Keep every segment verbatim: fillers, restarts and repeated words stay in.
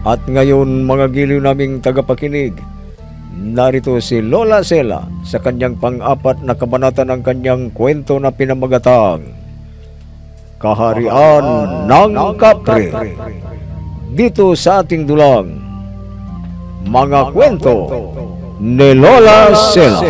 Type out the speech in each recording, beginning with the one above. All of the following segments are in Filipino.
At ngayon mga giliw naming tagapakinig, narito si Lola Sela sa kanyang pang-apat na kabanata ng kanyang kwento na pinamagatang Kaharian ng Kapre. Dito sa ating dulang, mga kwento ni Lola Sela.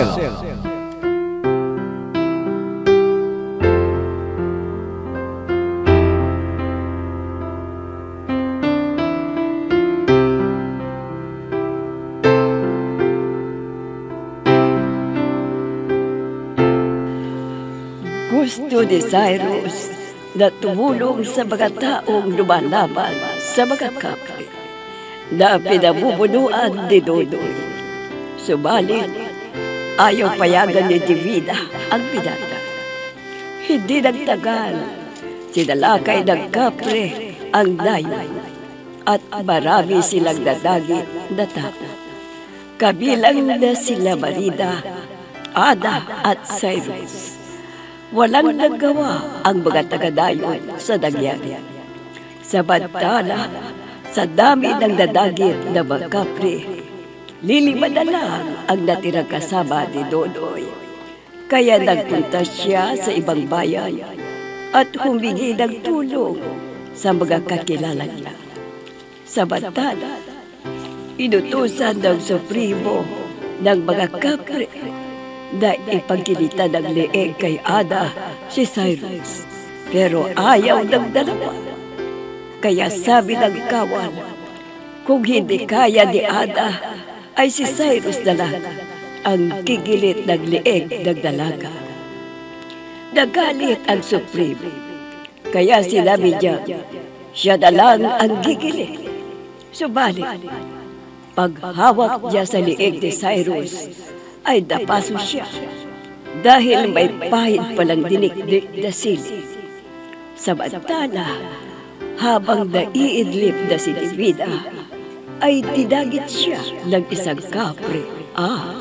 Gusto ni Cyrus na tumulong sa mga taong lumalaban sa mga kapre na pinabubunuan ni Dodoy. Subalit, ayaw payagan ni Divina ang binata. Hindi nagtagal, sinalakay ng kapre ang dayon at marami silang nadagit na tao. Kabilang na sila Marida, Ada at Cyrus. Walang nagawa ang mga taga-dayon sa nangyari. Samantala, sa dami ng nadagit na mga kapre, lilima na lang ang natirang kasama ni Dodoy. Kaya nagpunta siya sa ibang bayan at humingi ng tulong sa mga kakilala niya. Samantala, inutusan ng Supremo ng mga kapre na ipagkilita ng leeg kay Ada si Cyrus. Pero ayaw ng dalawa. Kaya sabi ng kawal, kung hindi kaya ni Ada, ay si Cyrus na lang ang kigilit ng leeg ng dalaga. Nagalit ang Supremo. Kaya sinabi niya, siya na lang ang gigilit. Subalit, paghawak niya sa leeg ni Cyrus, ay dapaso siya dahil may pahid palang dinikdik na sili. Samantala, habang naiidlip na si Divina, ay dinagit siya ng isang kapre. Ah!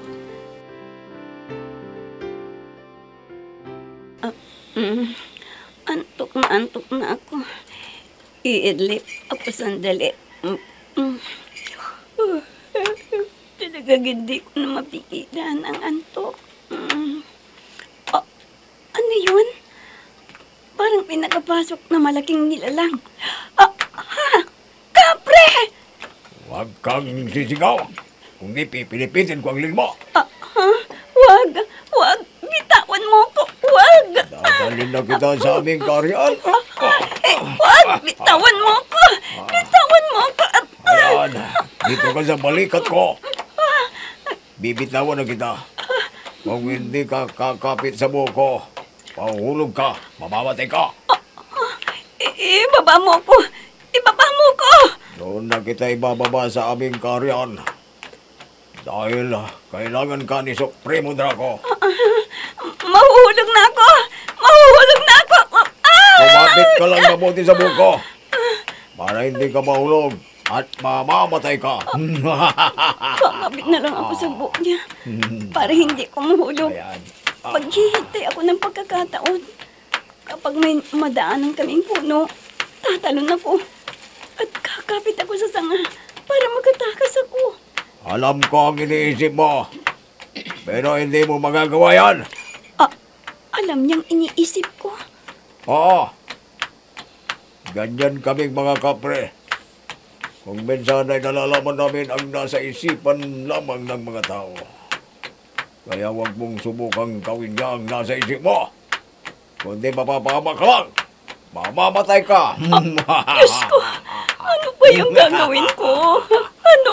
Uh, mm, antok na antok na ako. Iidlip ako sandali. Mm, mm. Uh, Talagang hindi ko na mapigilan ang antok. Mm. Oh, ano yun? Parang pinakapasok na malaking nilalang. Ah, ha! Kapre! Huwag kang sisigaw. Kung di pipilipitin ko ang lin mo. Ah, ha? Huwag! Huwag! Bitawan mo ko! Huwag! Dadalhin na kita sa aming kaharian. Ah, eh, huwag! Bitawan mo ko! Bitawan mo ko! At, Ayan, dito ka sa balikat ko. Bibitawan na kita. Kung hindi ka kakapit sa buko, pahulog ka, mamamatay ka. Ibaba mo ko! Ibaba mo ko! Doon na kita ibababa sa aming kaharian. Dahil kailangan ka ni Supremo Draco. Mahuhulog na ako! Mahuhulog na ako! Ah! Kumapit ka lang mabuti sa buko. Para hindi ka mahulog at mamamatay ka. Kakapit na lang ako sa buhok niya para hindi ko mahulog. Ayan. Paghihintay ako ng pagkakataon. Kapag may madaanan kaming puno, tatalon ako. At kakapit ako sa sanga para magkatakas ako. Alam ko ang iniisip mo. Pero hindi mo magagawa yan. Ah, alam niyang iniisip ko. Oo. Ganyan kaming mga kapre. Kung minsan ay nalalaman namin ang nasa isipan lamang ng mga tao. Kaya huwag mong subukang gawin niya ang nasa isip mo. Kundi mapapahama ka lang. Mamamatay ka. Ah, Diyos ko! Ano ba yung gagawin ko? Ano?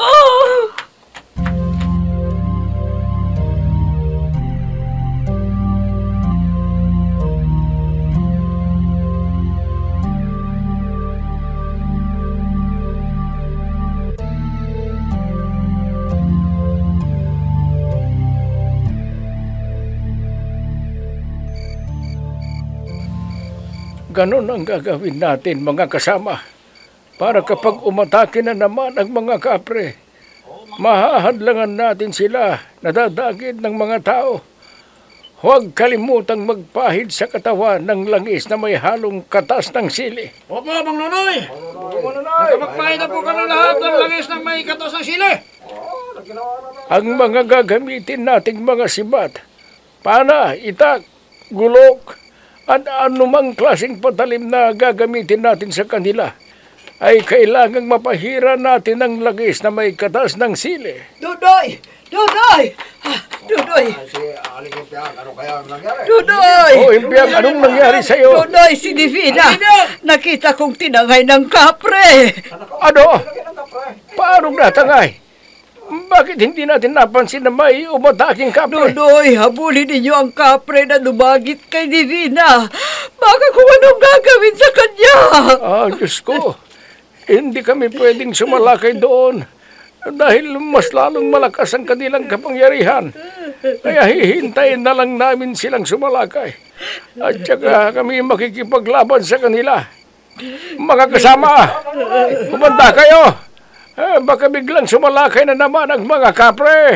Ganon ang gagawin natin, mga kasama, para kapag umatake na naman ang mga kapre, mahahadlangan natin sila nadadagit ng mga tao. huwag kalimutang magpahid sa katawan ng langis na may halong katas ng sili. Opo, Mang Nonoy. Nakapagpahid na po kami lahat ng langis ng may katas ng sili. Ang mga gagamitin nating mga sibat, pana, itak, gulok, at anumang klaseng patalim na gagamitin natin sa kanila, ay kailangang mapahira natin ang langis na may katas ng sili. Dudoy! Dudoy! Ah, Dudoy! Si Aling Impiang, ano kaya ang nangyari? Dudoy! O, Impiang, anong nangyari sa'yo? Dudoy, si Divina! Nakita kong tinangay ng kapre! Ano? Paano natangay? Bakit hindi natin napansin na may umataking kapre? Dudoy, habulin ninyo ang kapre na dumagit kay Divina. Baka kung anong gagawin sa kanya. Ah, Diyos ko. Hindi kami pwedeng sumalakay doon dahil mas lalong malakas ang kanilang kapangyarihan. Kaya hihintayin na lang namin silang sumalakay. At saka kami makikipaglaban sa kanila. Mga kasama, kumanda kayo. Eh, baka biglang sumalakay na naman ang mga kapre.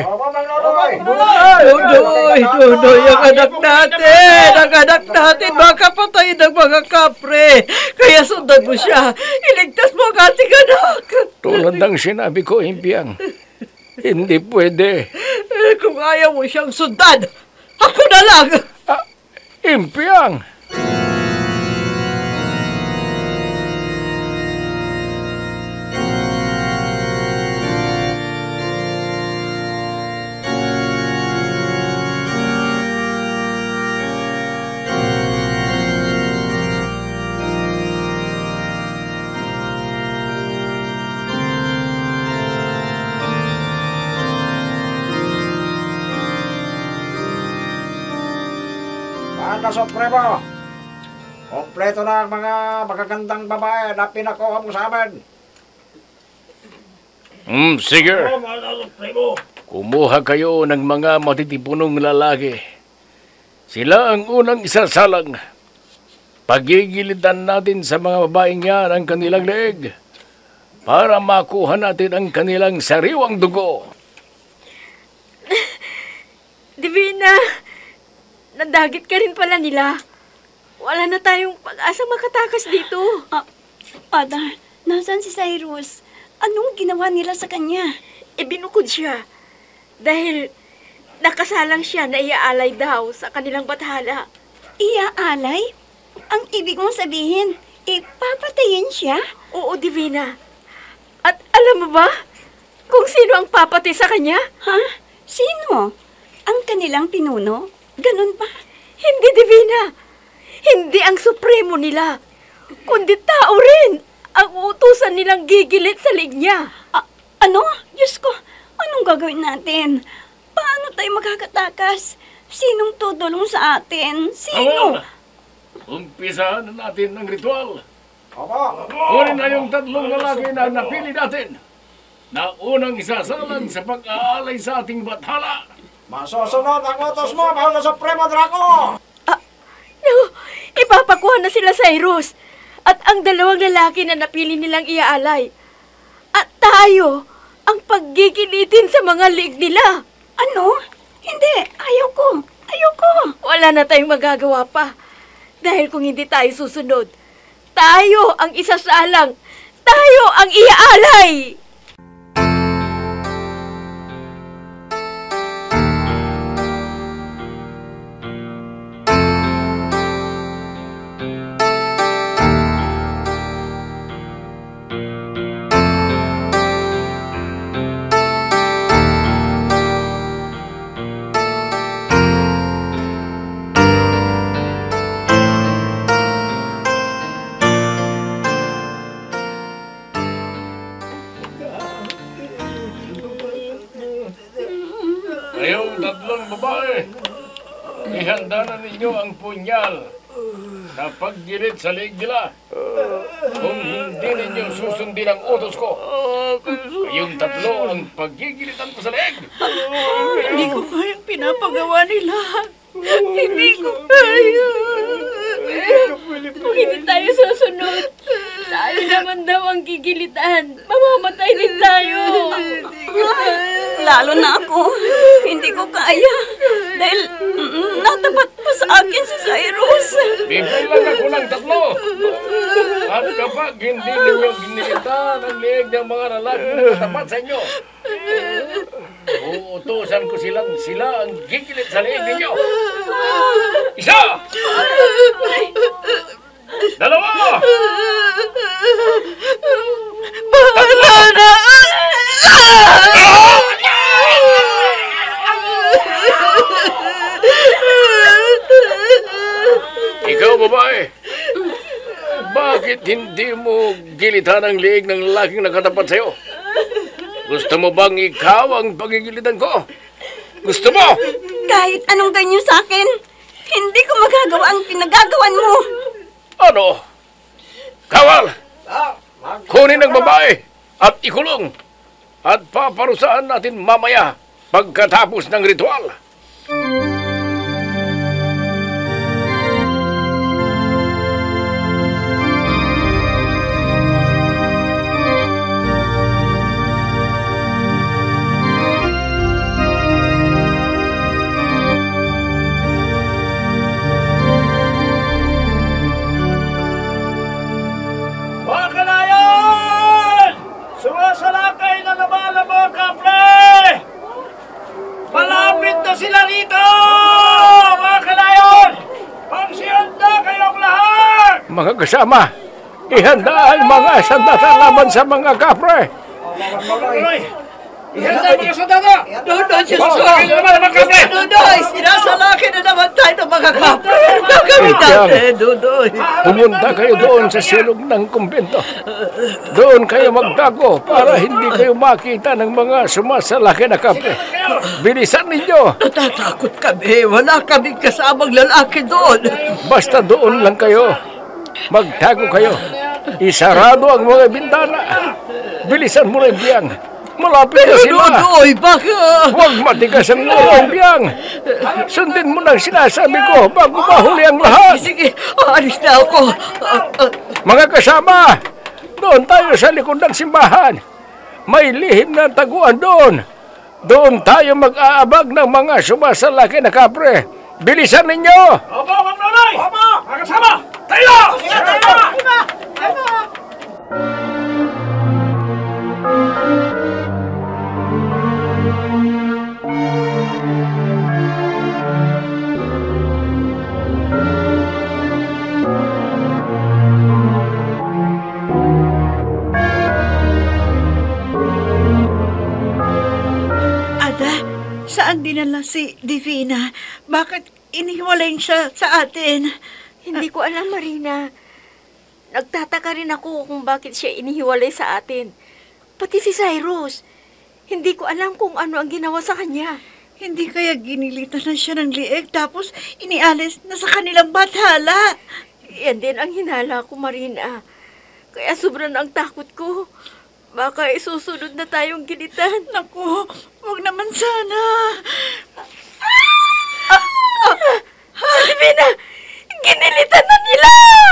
Dudoy, Dudoy, ang anak natin. Ang anak natin, baka patayin ng mga kapre. Kaya sundan mo siya. Iligtas mo ang ating anak. Tulad ng sinabi ko, Impiang, hindi pwede. Eh, kung ayaw mo siyang sundan, ako na lang. Ah, Impiang! Banda Supremo, kompleto na ang mga magagandang babae na pinakuha mo sa amin. Hmm, sige. Banda Supremo. Kumuha kayo ng mga matitipunong lalaki. Sila ang unang isasalang. Pagigilitan natin sa mga babaeng yan ang kanilang leeg para makuha natin ang kanilang sariwang dugo. Divina, nadagit ka rin pala nila. Wala na tayong pag-asa makatakas dito. Ah, Father, nasaan si Cyrus? Anong ginawa nila sa kanya? Ibinukod siya dahil nakasalang siya na iaalay daw sa kanilang bathala. Iaalay? Ang ibig mong sabihin, ipapatayin siya? Oo, Divina. At alam mo ba kung sino ang papatay sa kanya? Ha? Sino? Ang kanilang pinuno? Ganun ba? Hindi, Divina. Hindi ang supremo nila, kundi tao rin ang utusan nilang gigilit sa lig niya. Ah, ano? Diyos ko, anong gagawin natin? Paano tayo magkakatakas? Sinong tutulong sa atin? Sino? Umpisahan na natin ang ritual. Opo. Kunin na yung tatlong lalaki na napili natin na unang isasalang sa pag-aalay sa ating bathala. Masusunod ang utos mo, Banda Supremo Draco. No, ipapakuha na sila sa Cyrus at ang dalawang lalaki na napili nilang iaalay. At tayo ang paggigilitin sa mga lig nila. Ano? Hindi, ayaw ko. Ayaw ko. Wala na tayong magagawa pa. Dahil kung hindi tayo susunod, tayo ang isasalang. Tayo ang iaalay. Kayong tatlong babae, ihanda na ninyo ang punyal na paggilit sa leeg nila. Kung hindi ninyo susundin ang utos ko, kayong tatlo ang paggigilitan ko sa leeg. Hindi ko kayang pinapagawa nila. Hindi ko kaya. Kung hindi tayo susunod, tayo naman daw ang gigilitan. Mamamatay din tayo. Lalo na ako. Hindi ko kaya. Dahil mm, natapat Bibilang ako ng tatlo. At kapag hindi ninyo ginilitan ang liig ng mga lalaki na katapat sa inyo, uutusan ko silang sila ang gigilit sa liig ninyo. Isa! Dalawa! Bahala na! Ikaw, babae, bakit hindi mo gilitan ang liig ng lalaking nakatapat sa'yo? Gusto mo bang ikaw ang pagigilitan ko? Gusto mo? Kahit anong ganyo sa akin, hindi ko magagawa ang pinagagawan mo. Ano? Kawal! Kunin ang babae at ikulong at paparusaan natin mamaya pagkatapos ng ritual. Sumasalakay na naman ang mga kapre! Malapit na sila rito! Mga kanayon! Pagsihanda kayong lahat! Mga kasama, ihanda ang mga sandata laban sa mga kapre. Ihanda ang mga sandata! Dodoy, Diyos ko! Sumasalakay na naman ang mga kapre! Dodoy, sinasalaki na naman tayo ng mga kapre. Gagawin natin, Dodoy. Pumunta kayo doon sa silog ng kumbento. Doon kayo magtago para hindi kayo makita ng mga sumasalaki na kapre. Bilisan ninyo! Natatakot kami. Wala kaming kasamang lalaki doon. Basta doon lang kayo. Magtago kayo. Isarado ang mga bintana. Bilisan mo rin biyang. Malapit na sila. Dodoy, baka... Huwag matigas ang ulo ang biyang. Sundin mo lang sinasabi ko bago mahuli ang lahat. Sige, aalis na ako. Ah, ah, Mga kasama, doon tayo sa likod ng simbahan. May lihim na taguan doon. Doon tayo mag-aabag ng mga sumasalaki na kapre. Bilisan ninyo! Opo, Mang Nonoy! Opo! Mga kasama! Tayo! Sige, tayo! Tayo! Ada, saan dinala si Divina? Bakit iniwalay siya sa atin? Hindi ko alam, Marina. Nagtataka rin ako kung bakit siya inihiwalay sa atin. Pati si Cyrus. Hindi ko alam kung ano ang ginawa sa kanya. Hindi kaya ginilitan na siya ng lieg tapos inialis na sa kanilang bathala. Yan din ang hinala ko, Marina. Kaya sobrang ang takot ko. Baka isusunod na tayong gilitan. Naku, huwag naman sana. Ah! Ah! Si Divina! Ginilitan na nila!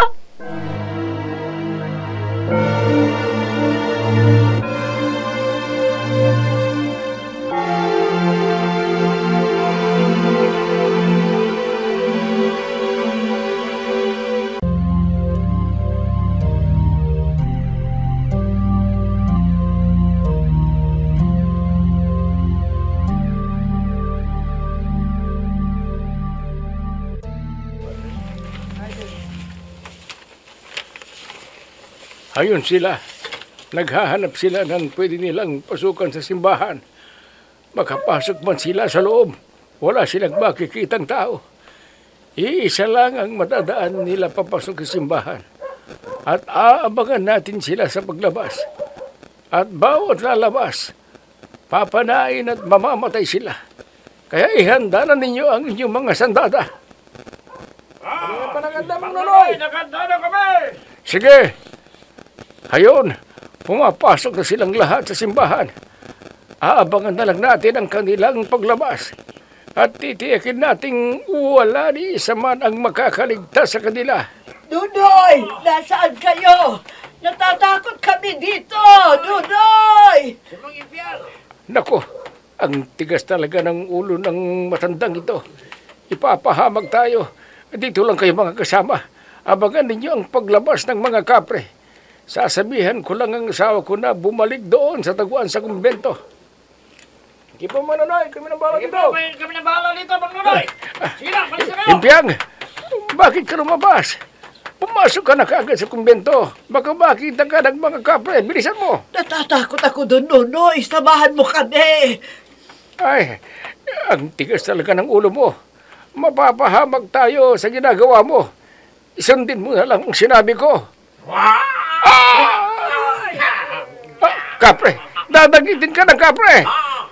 Ayun sila. Naghahanap sila ng pwede nilang pasukan sa simbahan. Makapasok man sila sa loob, wala silang makikitang tao. Iisa lang ang matadaan nila papasok sa simbahan. At aabangan natin sila sa paglabas. At bawat lalabas, papanain at mamamatay sila. Kaya ihanda na ninyo ang inyong mga sandata. Ah! Panaganda, Mang Nonoy! Naganda na kami! Sige! Hayon, pumapasok na silang lahat sa simbahan. Aabangan na lang natin ang kanilang paglabas. At titiyakin nating wala ni isa man ang makakaligtas sa kanila. Dudoy, nasaan kayo? Natatakot kami dito, Dudoy! Nako, ang tigas talaga ng ulo ng matandang ito. Ipapahamag tayo. Dito lang kayo mga kasama. Abangan ninyo ang paglabas ng mga kapre. Sasabihan ko lang ang asawa ko na bumalik doon sa taguan sa kumbento. Hindi pa mananoy, kami na bala dito. Kami na bahala dito, Mang Nonoy. Sige lang, palis na kayo. Impiang, bakit ka lumabas? Pumasok ka na kaagad sa kumbento. Baka makita ka ng mga kapre. Bilisan mo. Natatakot ako doon, Nonoy. Samahan mo kami. Ay, ang tigas talaga ng ulo mo. Mapapahamag tayo sa ginagawa mo. Isundin mo na lang ang sinabi ko. Ah! Ah, kapre, dadagitin ka ng kapre.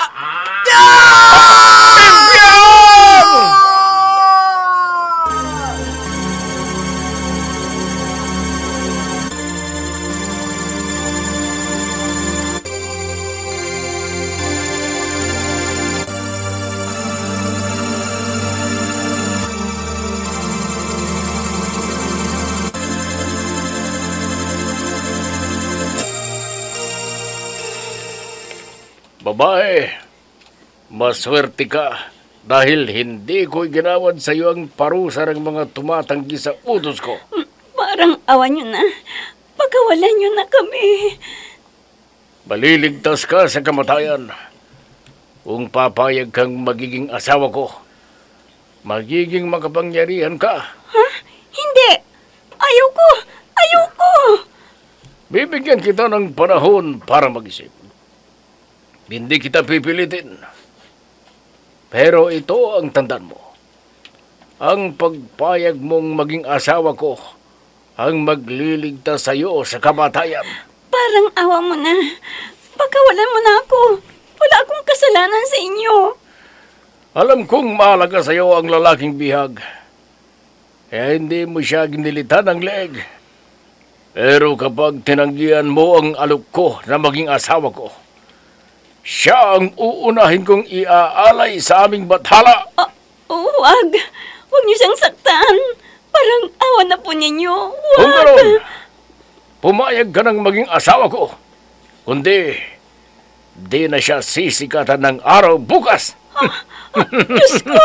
Babae, maswerte ka dahil hindi ko ginawad sa iyo ang parusa ng mga tumatanggi sa utos ko. Parang awan nyo na. Pagkawalan nyo na kami. Maliligtas ka sa kamatayan kung papayag kang magiging asawa ko. Magiging makapangyarihan ka. Ha? Hindi. Ayaw ko. Ayaw ko. Bibigyan kita ng panahon para mag-isip. Hindi kita pipilitin. Pero ito ang tandaan mo. Ang pagpayag mong maging asawa ko ang magliligtas sa iyo sa kamatayan. Parang awa mo na. Pagkawalan mo na ako. Wala akong kasalanan sa inyo. Alam kong mahalaga sa iyo ang lalaking bihag. Kaya hindi mo siya ginilitan ng leeg. Pero kapag tinanggihan mo ang alok ko na maging asawa ko, siya ang uunahin kong iaalay sa aming bathala. Uh, huwag. Huwag niyo siyang saktan. Parang awa na po ninyo. Huwag. Kung ganoon, pumayag ka ng maging asawa ko. Kundi, di na siya sisikatan ng araw bukas. Diyos ko.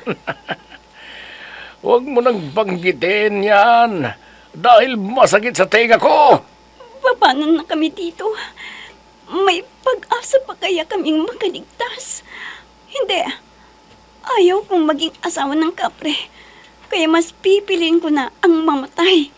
Huwag mo nang banggitin yan dahil masakit sa tenga ko. Paano na kami dito? May pag-asa pa kaya kaming makaligtas? Hindi. Ayaw kong maging asawa ng kapre. Kaya mas pipiliin ko na ang mamatay.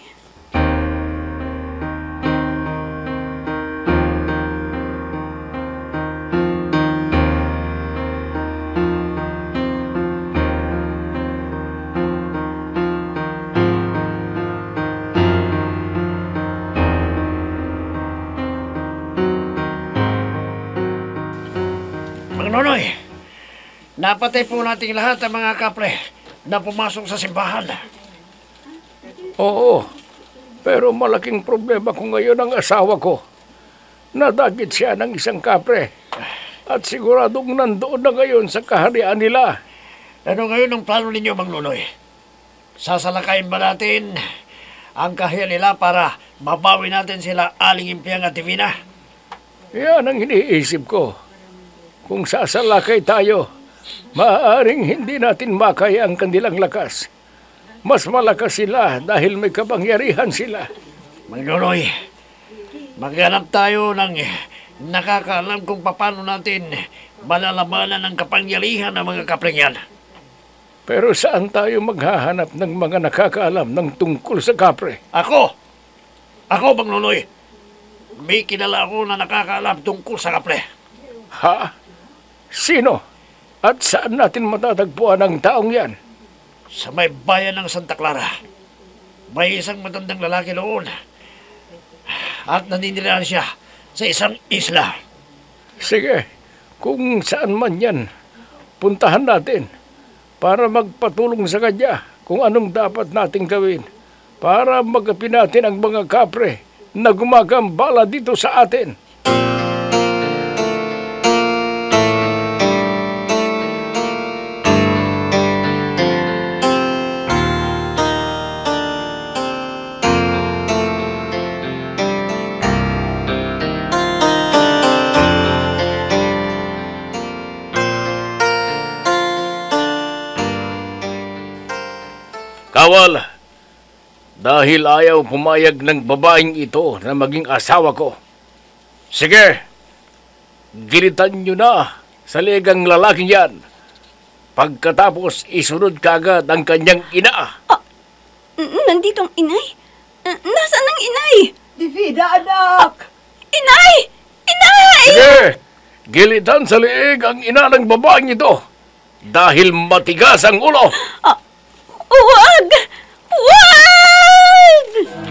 Nonoy, napatay po natin lahat ang mga kapre na pumasok sa simbahan. Oo, pero malaking problema ko ngayon ang asawa ko. Nadagit siya ng isang kapre at siguradong nandoon na ngayon sa kaharian nila. Ano ngayon ang plano ninyo, Mang Nonoy? Sasalakayin ba natin ang kaharian nila para mabawi natin sila Aling Impiang at Divina? Yan ang iniisip ko. Kung sasalakay tayo, maaaring hindi natin makaya ang kanilang lakas. Mas malakas sila dahil may kapangyarihan sila. Mang Nonoy, maghanap tayo ng nakakaalam kung paano natin malalabanan ang kapangyarihan ng mga kapreng yan. Pero saan tayo maghahanap ng mga nakakaalam ng tungkol sa kapre? Ako! Ako, Mang Nonoy! May kilala ako na nakakaalam tungkol sa kapre. Ha? Sino? At saan natin matatagpuan ang taong yan? Sa may bayan ng Santa Clara. May isang matandang lalaki noon. At naninirahan siya sa isang isla. Sige, kung saan man yan, puntahan natin para magpatulong sa kanya kung anong dapat nating gawin para magapin natin ang mga kapre na gumagambala dito sa atin. Kawal, dahil ayaw pumayag ng babaeng ito na maging asawa ko. Sige, gilitan nyo na sa ligang lalaking yan. Pagkatapos isunod kagad ang kanyang ina. N- Nandito ang inay? N- Nasaan ang inay? Divina, anak! Inay! Inay! Sige, gilitan sa liig ang ina ng babaeng ito. Dahil matigas ang ulo. Huwag! Huwag!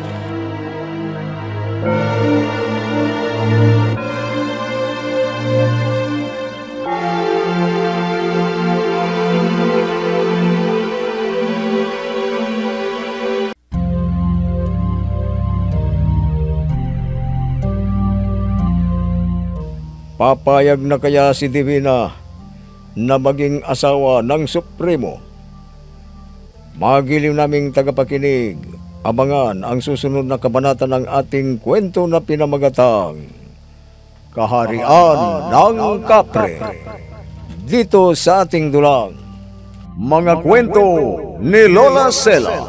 Papayag na kaya si Divina na maging asawa ng Supremo? Magiliw naming tagapakinig, abangan ang susunod na kabanata ng ating kwento na pinamagatang Kaharian ng Kapre. Dito sa ating dulang, Mga Kwento ni Lola Sela.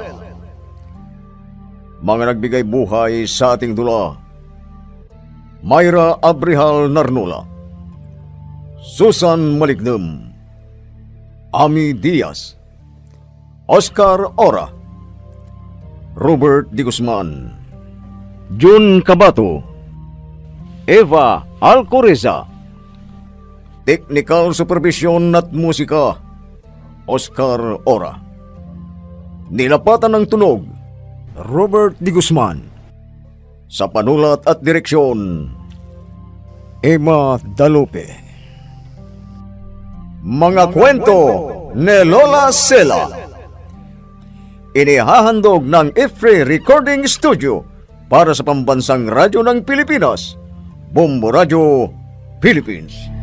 Mga nagbigay buhay sa ating dula: Myra Abrihal Narnola, Susan Malignem, Ami Diaz, Oscar Ora, Robert Di Guzman, Jun Cabato, Eva Alcoreza. Technical Supervision at Musika, Oscar Ora. Nilapatan ng tunog, Robert Di Guzman. Sa panulat at direksyon, Emma Dalupe. Mga Kwento ni Lola Sela. Inihahandog ng Ifre Recording Studio para sa pambansang radyo ng Pilipinas, Bombo Radio, Philippines.